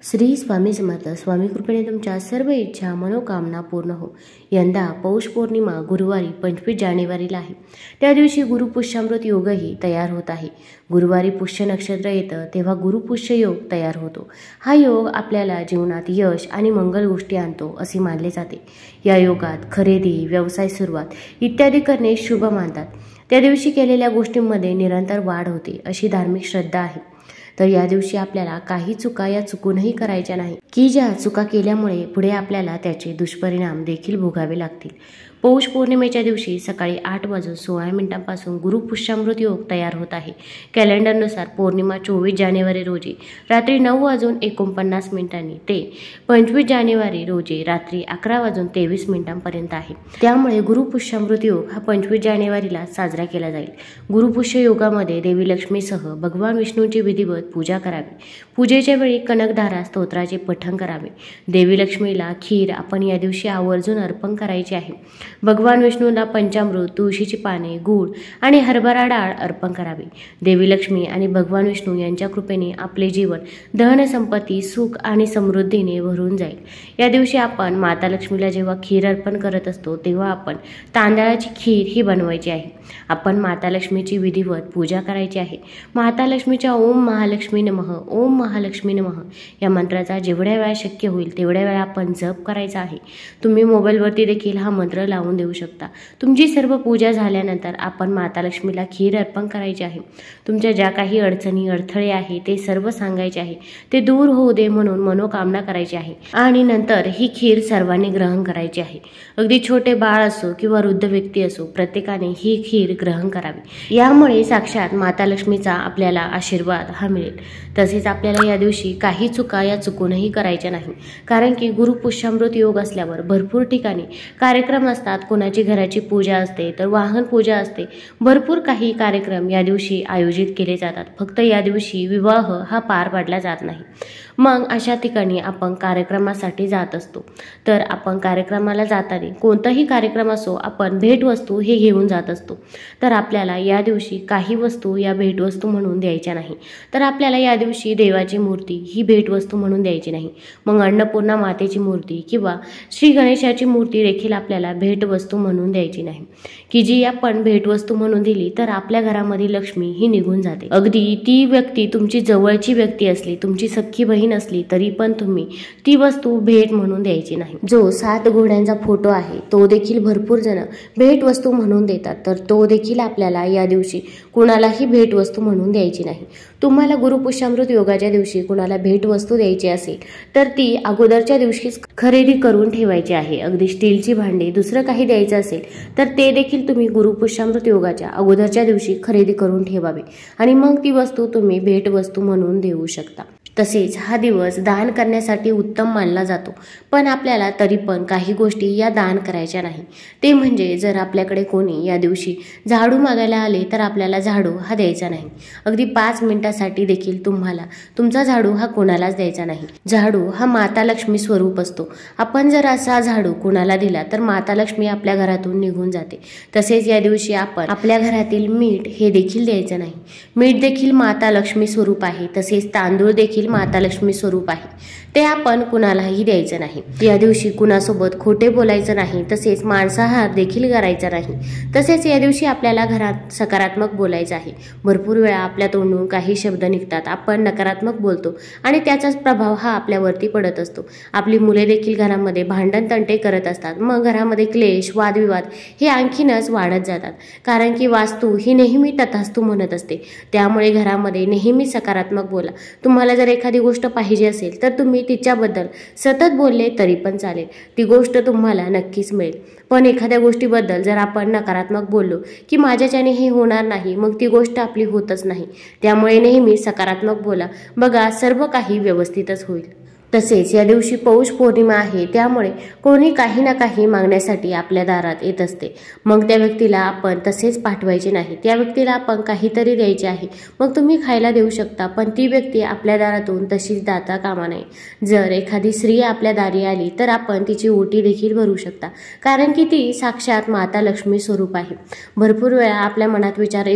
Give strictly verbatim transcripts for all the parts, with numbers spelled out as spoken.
श्री स्वामी समर्थ. स्वामी कृपेने तुमच्या सर्व इच्छा मनोकामना पूर्ण हो. यंदा पौष पौर्णिमा गुरुवारी पंचवीस जानेवारीला आहे. त्या दिवशी गुरुपुष्यामृत योगही तयार होत आहे. गुरुवारी पुष्य नक्षत्र येतं तेव्हा गुरुपुष्य योग तयार होतो. हा योग आपल्याला जीवनात यश आणि मंगल गोष्टी आणतो असे मानले जाते. या योगात खरेदी, व्यवसाय सुरुवात इत्यादी करणे शुभ मानतात. त्या दिवशी केलेल्या गोष्टींमध्ये निरंतर वाढ होते अशी धार्मिक श्रद्धा आहे. तर या दिवशी आपल्याला काही चुका या चुकूनही करायच्या नाही की ज्या चुका केल्यामुळे पुढे आपल्याला त्याचे दुष्परिणाम देखील भोगावे लागतील. पौष पौर्णिमेच्या दिवशी सकाळी आठ वाजून सोळा मिनिटांपासून गुरुपुष्यामृत योग तयार होत आहे. कॅलेंडरनुसार पौर्णिमा चोवीस जानेवारी रोजी रात्री नऊ वाजून एकोणपन्नास मिनिटांनी ते पंचवीस जानेवारी रोजी रात्री अकरा वाजून तेवीस मिनिटांपर्यंत आहे. त्यामुळे गुरुपुष्यामृत योग हा पंचवीस जानेवारीला साजरा केला जाईल. गुरुपुष्य योगामध्ये देवी लक्ष्मीसह भगवान विष्णूंची विधिवत पूजा करावी. पूजेच्या वेळी कनकधारा स्तोत्राचे पठण करावे. देवी लक्ष्मीला खीर आपण या दिवशी आवर्जून अर्पण करायचे आहे. भगवान विष्णूला पंचामृत, तुळशीची पाने, गूळ आणि हरभरा डाळ अर्पण करावी. देवी लक्ष्मी आणि भगवान विष्णू यांच्या कृपेने आपले जीवन धन संपत्ती, सुख आणि समृद्धीने भरून जाईल. या दिवशी आपण माता लक्ष्मीला जेव्हा खीर अर्पण करत असतो तेव्हा आपण तांदळाची खीर ही बनवायची आहे. आपण माता लक्ष्मीची विधिवत पूजा करायची आहे. माता लक्ष्मीच्या ओम महालक्ष्मी नमः, ओम महालक्ष्मी नमः या मंत्राचा जेवढ्या वेळा शक्य होईल तेवढ्या वेळा आपण जप करायचा आहे. तुम्ही मोबाईलवरती देखील हा मंत्र लावून देऊ शकता. तुमची सर्व पूजा झाल्यानंतर आपण माता लक्ष्मीला खीर अर्पण करायची आहे. तुमच्या ज्या काही अडचणी अडथळे आहे ते सर्व सांगायचे आहे. ते दूर होऊ दे म्हणून मनोकामना करायची आहे आणि नंतर ही खीर सर्वांनी ग्रहण करायची आहे. अगदी छोटे बाळ असो किंवा वृद्ध व्यक्ती असो, प्रत्येकाने ही खीर ग्रहण करावी. यामुळे साक्षात माता लक्ष्मीचा आपल्याला आशीर्वाद हा मिळेल. तसेच आपल्याला या दिवशी काही चुका या चुकूनही करायच्या नाही. कारण की गुरुपुष्यामृत योग असल्यावर भरपूर ठिकाणी कार्यक्रम असतात. कोणाची घराची पूजा असते तर वाहन पूजा असते. भरपूर काही कार्यक्रम या दिवशी आयोजित केले जातात. फक्त या दिवशी विवाह हा पार पाडला जात नाही. मग अशा ठिकाणी आपण कार्यक्रमासाठी जात असतो. तर आपण कार्यक्रमाला जाताना कोणताही कार्यक्रम असो आपण भेटवस्तू हे घेऊन जात असतो. तर आपल्याला या दिवशी काही वस्तू या भेटवस्तू म्हणून द्यायच्या नाही. तर आपल्याला या दिवशी देवाची मूर्ती ही भेटवस्तू म्हणून द्यायची नाही. मग अन्नपूर्णा मातेची मूर्ती किंवा श्री गणेशाची मूर्ती देखील आपल्याला भेटवस्तू म्हणून द्यायची नाही. की जी आपण भेटवस्तू म्हणून दिली तर आपल्या घरामध्ये लक्ष्मी ही निघून जाते. अगदी ती व्यक्ती तुमची जवळची व्यक्ती असली, तुमची सख्खी बहीण असली तरी पण तुम्ही ती वस्तू भेट म्हणून द्यायची नाही. जो सात घोड्यांचा फोटो आहे तो देखील भरपूर जण भेटवस्तू म्हणून देतात. तर तो देखील आपल्याला या दिवशी कुणालाही भेटवस्तू म्हणून द्यायची नाही. तुम्हाला गुरुपुष्यामृत योगाच्या दिवशी कुणाला भेटवस्तू द्यायची असेल तर ती अगोदरच्या दिवशीच खरेदी करून ठेवायची आहे. अगदी स्टीलची भांडी, दुसरं काही द्यायचं असेल तर ते देखील तुम्ही गुरुपुष्यामृत योगाच्या अगोदरच्या दिवशी खरेदी करून ठेवावे आणि मग ती वस्तू तुम्ही भेटवस्तू म्हणून देऊ शकता. तसेच हा दिवस दान करण्यासाठी उत्तम मानला जातो. पण आपल्याला तरी पण काही गोष्टी या दान करायच्या नाही. ते म्हणजे जर आपल्याकडे कोणी या दिवशी झाडू मागायला आले तर आपल्याला झाडू हा द्यायचा नाही. अगदी पाच मिनिटासाठी देखील तुम्हाला तुमचा झाडू हा कोणालाच द्यायचा नाही. झाडू हा माता लक्ष्मी स्वरूप असतो. आपण जर असा झाडू कोणाला दिला तर माता लक्ष्मी आपल्या घरातून निघून जाते. तसेच या दिवशी आपण आपल्या घरातील मीठ हे देखील द्यायचं नाही. मीठ देखील माता लक्ष्मी स्वरूप आहे. तसेच तांदूळ देखील माता लक्ष्मी स्वरूप आहे. ते आपण कुणालाही द्यायचं नाही. या दिवशी कुणासोबत खोटे बोलायचं नाही. तसेच मांसाहार देखील करायचा नाही. तसेच या दिवशी आपल्याला घरात सकारात्मक बोलायचं आहे. भरपूर वेळा आपल्या तोंडून काही शब्द निघतात, आपण नकारात्मक बोलतो आणि त्याचाच प्रभाव हा आपल्यावरती पडत असतो. आपली मुले देखील घरामध्ये भांडण तंटे करत असतात. मग घरामध्ये क्लेश, वादविवाद हे आणखीनच वाढत जातात. कारण की वास्तू ही नेहमी तथास्तू म्हणत असते. त्यामुळे घरामध्ये नेहमी सकारात्मक बोला. तुम्हाला जर एखादी गोष्ट पाहिजे असेल तर तुम्ही तिच्याबद्दल सतत बोलले तरी पण चालेल. ती गोष्ट तुम्हाला नक्कीच मिळेल. पण एखाद्या गोष्टीबद्दल जर आपण नकारात्मक बोललो की माझ्याच्याने हे होणार नाही, मग ती गोष्ट आपली होतच नाही. त्यामुळे नेहमी सकारात्मक बोला. बघा सर्व काही व्यवस्थितच होईल. तसेच या दिवशी पौष पौर्णिमा आहे. त्यामुळे कोणी काही ना काही मागण्यासाठी आपल्या दारात येत असते. मग त्या व्यक्तीला आपण तसेच पाठवायचे नाही. त्या व्यक्तीला आपण काहीतरी द्यायचे आहे. मग तुम्ही खायला देऊ शकता, पण ती व्यक्ती आपल्या दारातून तशीच जाता कामा नये. जर एखादी स्त्री आपल्या दारी आली तर आपण तिची ओटी देखील भरू शकता. कारण की ती साक्षात माता लक्ष्मी स्वरूप आहे. भरपूर वेळा आपल्या मनात विचार येतो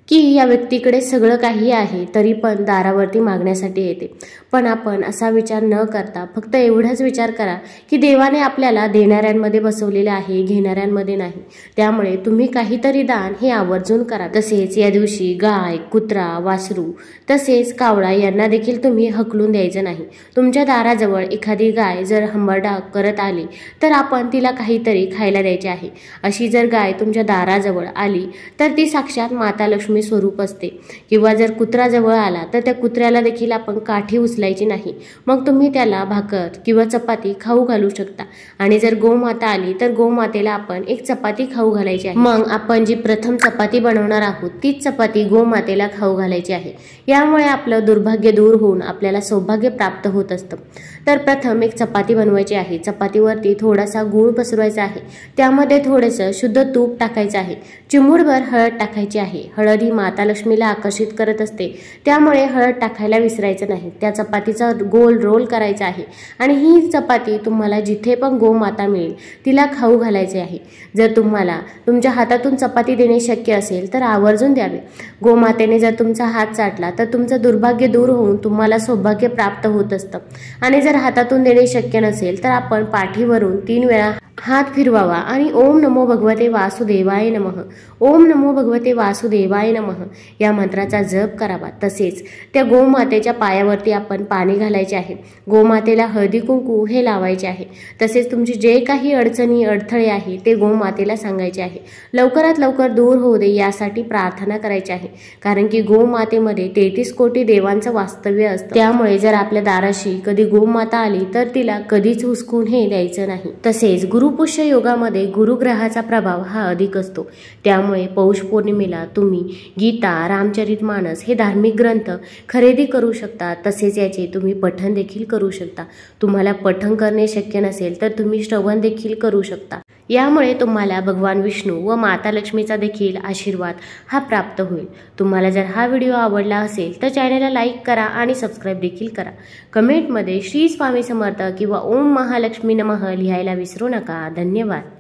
की या व्यक्तीकडे सगळं काही आहे तरी पण दारावरती मागण्यासाठी येते। पण आपण असा विचार न करता फक्त एवढाच विचार करा की देवाने आपल्याला देणाऱ्यांमध्ये बसवलेले आहे, घेणाऱ्यांमध्ये नाही। त्यामुळे तुम्ही काहीतरी दान हे आवर्जून करा। तसेच या दिवशी गाय, कुत्रा, वासरू तसेच कावळा यांना देखील तुम्ही हकलून द्यायचं नाही। तुमच्या दाराजवळ एखादी गाय जर हंबरडा करत आली तर आपण तिला काहीतरी खायला द्यायचे आहे। अशी जर गाय तुमच्या दाराजवळ आली तर ती साक्षात माता लक्ष्मी स्वरूप असते। किंवा जर कुत्रा जवळ आला तर त्या कुत्र्याला देखील आपण काठी उचलायची नाही, मग तुम्ही त्याला भाकर किंवा चपाती खाऊ घालू शकता। आणि जर गोमाता आली तर गोमातेला आपण एक चपाती खाऊ घालायची आहे। मग आपण जी प्रथम चपाती बनवणार आहोत तीच चपाती गोमातेला खाऊ घालायची आहे। यामुळे आपलं दुर्भाग्य दूर होऊन आपल्याला सौभाग्य प्राप्त होत असतं। तर प्रथम एक चपाती बनवायची आहे। चपातीवरती थोडासा गूळ पसरवायचा आहे, त्यामध्ये थोडेसे शुद्ध तूप टाकायचं आहे, चिमूटभर हळद टाकायची आहे। हळद ही माता लक्ष्मीला आकर्षित करत असते, त्यामुळे हळद टाकायला विसरायचं नाही। त्या चपातीचा गोल रोल करायचा आहे आणि ही चपाती तुम्हाला जिथे पण गोमाता मिळेल तिला खाऊ घालायचे आहे। जर तुम्हाला तुमच्या हातातून चपाती देणे शक्य असेल तर आवर्जून द्यावे। गोमातेने जर तुमचा हात चाटला तर तुमचं दुर्भाग्य दूर होऊन तुम्हाला सौभाग्य प्राप्त होत असतं। आणि जर हातातून देणे शक्य नसेल तर आपण पाठीवरून तीन वेळा हात फिरवावा आणि ओम नमो भगवते वासुदेवाय नमः, ओम नमो भगवते वासुदेवाय नमः या मंत्राचा जप करावा। तसेच त्या गोमातेच्या पायावरती आपण पाणी घालायचे आहे। गोमातेला हळदी कुंकू हे लावायचे आहे। तसेच तुमचे जे काही अडचणी अडथळे आहे ते गोमातेला सांगायचे आहे। लवकरात लवकर दूर होऊ दे यासाठी प्रार्थना करायची आहे, कारण की गोमातेमध्ये तेहतीस कोटी देवांचं वास्तव्य असतं। त्यामुळे जर आपल्या दाराशी कधी गोमाता आली तर तिला कधीच हुसकून हे द्यायचं नाही। तसेच गुरुपुष्य योगामध्ये गुरुग्रहाचा प्रभाव हा अधिक असतो, त्यामुळे पौष पौर्णिमेला तुम्ही गीता, रामचरितमानस हे धार्मिक ग्रंथ खरेदी करू शकता। तसेच याचे तुम्ही पठण देखील करू शकता। तुम्हाला पठण करणे शक्य नसेल तर तुम्ही श्रवण देखील करू शकता। यामुळे तुम्हाला भगवान विष्णू व माता लक्ष्मीचा देखील आशीर्वाद हा प्राप्त होईल। तुम्हाला जर हा व्हिडिओ आवडला असेल तर चॅनलला लाईक करा आणि सबस्क्राईब देखील करा। कमेंटमध्ये श्री स्वामी समर्थ किंवा ओम महालक्ष्मी नमः लिहायला विसरू नका। धन्यवाद।